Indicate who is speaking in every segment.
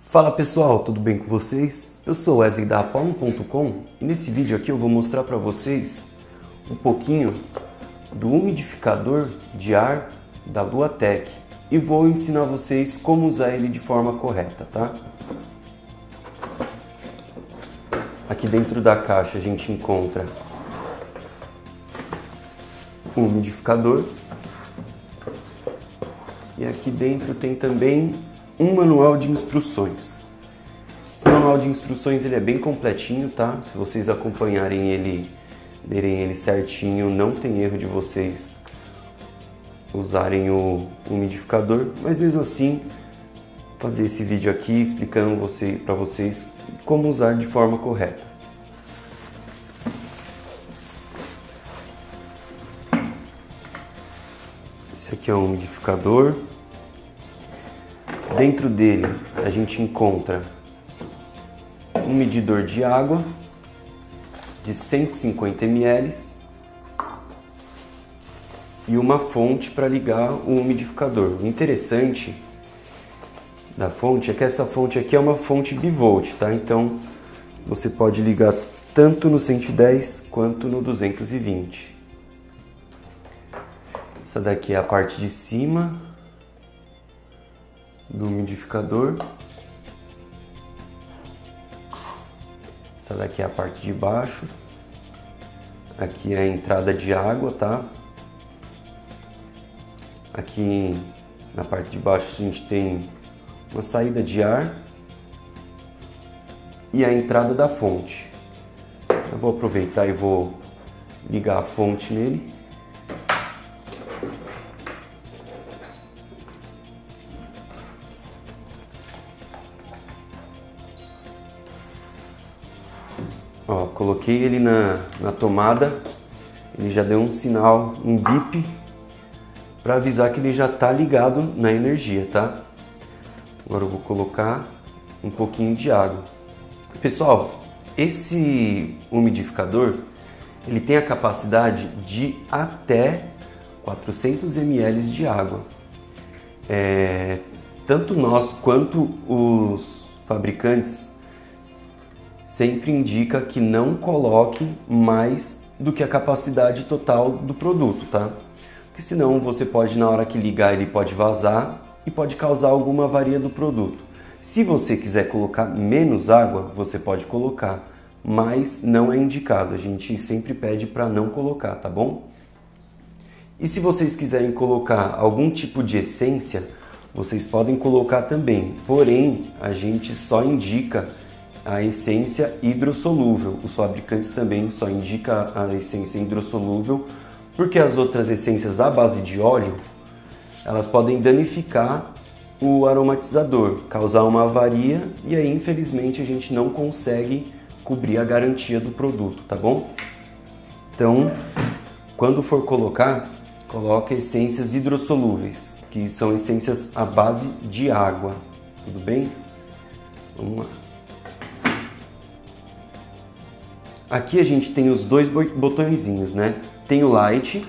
Speaker 1: Fala pessoal, tudo bem com vocês? Eu sou Wesley da Palm.com e nesse vídeo aqui eu vou mostrar para vocês um pouquinho do umidificador de ar da Luatec e vou ensinar vocês como usar ele de forma correta, tá? Aqui dentro da caixa a gente encontra um umidificador e aqui dentro tem também um manual de instruções. Esse manual de instruções ele é bem completinho, tá? Se vocês acompanharem ele, lerem ele certinho, não tem erro de vocês usarem o umidificador, mas mesmo assim fazer esse vídeo aqui explicando para vocês como usar de forma correta. Esse aqui é um umidificador. Dentro dele a gente encontra um medidor de água de 150 ml e uma fonte para ligar o umidificador. O interessante da fonte é que essa fonte aqui é uma fonte bivolt, tá? Então você pode ligar tanto no 110 quanto no 220. Essa daqui é a parte de cima do umidificador. Essa daqui é a parte de baixo. Aqui é a entrada de água, tá? Aqui na parte de baixo a gente tem uma saída de ar e a entrada da fonte. Eu vou aproveitar e vou ligar a fonte nele. Ó, coloquei ele na tomada, ele já deu um sinal, um bip, para avisar que ele já está ligado na energia, tá? Agora eu vou colocar um pouquinho de água. Pessoal, esse umidificador, ele tem a capacidade de até 400 ml de água. Tanto nós quanto os fabricantes sempre indica que não coloque mais do que a capacidade total do produto, tá? Porque senão você pode, na hora que ligar, ele pode vazar e pode causar alguma avaria do produto. Se você quiser colocar menos água, você pode colocar, mas não é indicado. A gente sempre pede para não colocar, tá bom? E se vocês quiserem colocar algum tipo de essência, vocês podem colocar também. Porém, a gente só indica a essência hidrossolúvel. Os fabricantes também só indicam a essência hidrossolúvel porque as outras essências à base de óleo, elas podem danificar o aromatizador, causar uma avaria e aí infelizmente a gente não consegue cobrir a garantia do produto, tá bom? Então, quando for colocar, coloque essências hidrossolúveis, que são essências à base de água, tudo bem? Vamos lá. Aqui a gente tem os dois botõezinhos, né? Tem o light.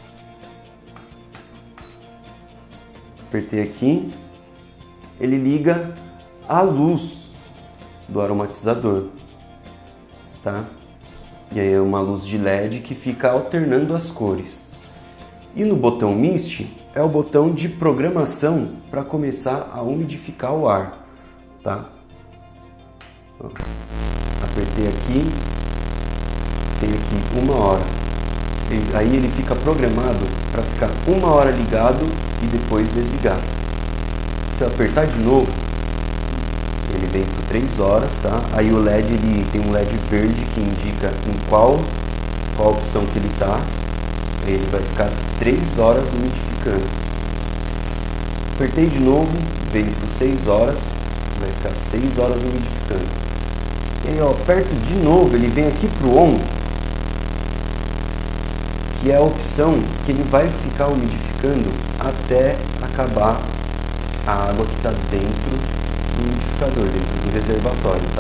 Speaker 1: Apertei aqui. Ele liga a luz do aromatizador, tá? E aí é uma luz de LED que fica alternando as cores. E no botão Mist é o botão de programação para começar a umidificar o ar, tá? Ó, apertei aqui. Tem aqui 1 hora, aí ele fica programado para ficar 1 hora ligado e depois desligar. Se eu apertar de novo, ele vem por 3 horas, tá? Aí o LED, ele tem um LED verde que indica em qual opção que ele tá. Aí ele vai ficar 3 horas umidificando. Apertei de novo, veio por 6 horas, vai ficar 6 horas umidificando. E aí eu aperto de novo, ele vem aqui pro on, que é a opção que ele vai ficar umidificando até acabar a água que está dentro do umidificador, dentro do reservatório, tá?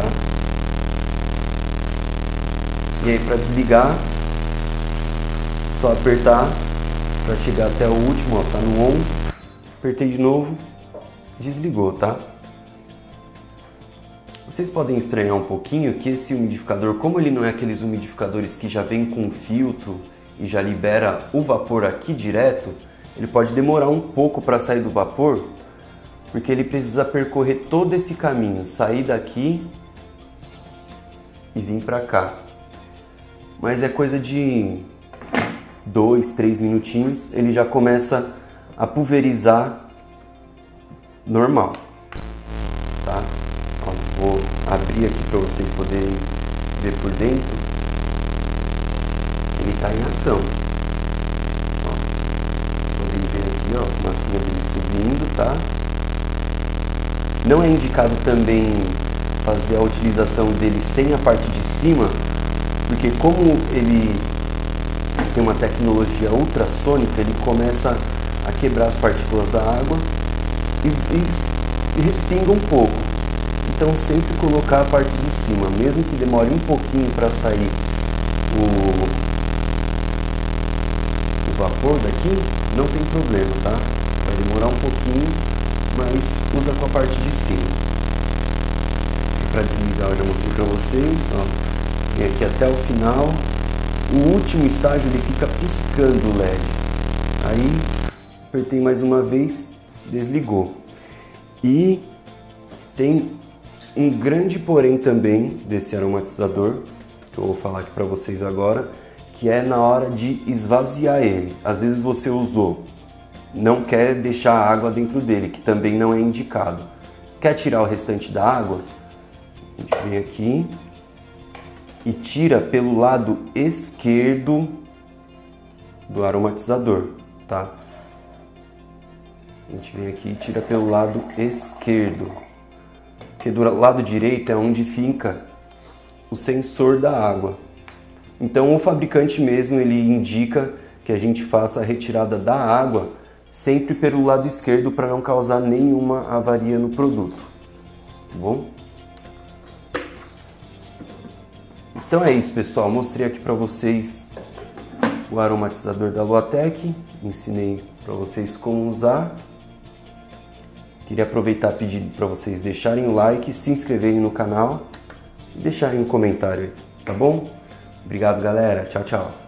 Speaker 1: E aí para desligar, só apertar para chegar até o último, ó, tá no on, apertei de novo, desligou, tá? Vocês podem estranhar um pouquinho que esse umidificador, como ele não é aqueles umidificadores que já vem com filtro e já libera o vapor aqui direto, ele pode demorar um pouco para sair do vapor, porque ele precisa percorrer todo esse caminho, sair daqui e vir para cá. Mas é coisa de 2, 3 minutinhos, ele já começa a pulverizar normal, tá? Ó, vou abrir aqui para vocês poderem ver por dentro. Ele está em ação. Ó, podem ver aqui, ó, a fumacinha dele subindo, tá? Não é indicado também fazer a utilização dele sem a parte de cima, porque como ele tem uma tecnologia ultrassônica, ele começa a quebrar as partículas da água e respinga um pouco. Então sempre colocar a parte de cima, mesmo que demore um pouquinho para sair o vapor daqui, não tem problema, tá? Vai demorar um pouquinho, mas usa com a parte de cima. Para desligar eu já mostrei para vocês, ó. Vem aqui até o final. O último estágio ele fica piscando o LED. Aí apertei mais uma vez, desligou. E tem um grande porém também desse aromatizador, que eu vou falar aqui para vocês agora, que é na hora de esvaziar ele. Às vezes você usou, não quer deixar a água dentro dele, que também não é indicado. Quer tirar o restante da água? A gente vem aqui e tira pelo lado esquerdo do aromatizador, tá? A gente vem aqui e tira pelo lado esquerdo, porque do lado direito é onde fica o sensor da água. Então o fabricante mesmo ele indica que a gente faça a retirada da água sempre pelo lado esquerdo para não causar nenhuma avaria no produto, tá bom? Então é isso, pessoal, mostrei aqui para vocês o aromatizador da Luatec, ensinei para vocês como usar. Queria aproveitar e pedir para vocês deixarem o like, se inscreverem no canal e deixarem um comentário aí, tá bom? Obrigado, galera. Tchau, tchau.